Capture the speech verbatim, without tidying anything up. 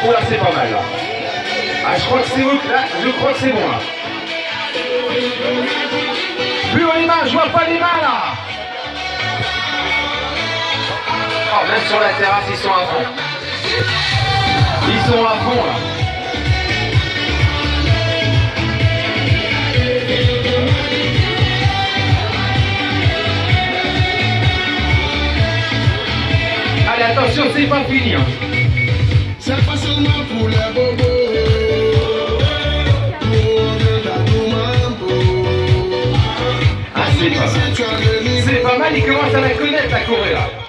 Oh là, c'est pas mal là. Ah, je crois que c'est eux, là, je crois que c'est bon là. Plus haut les mains, je vois pas les mains là. Oh, même sur la terrasse, ils sont à fond. Ils sont à fond là. Allez, attention, c'est pas fini. Hein. C'est pas seulement pour les bobos. Ah, c'est pas mal. C'est pas mal, ils commencent à la connaître, la Corée là.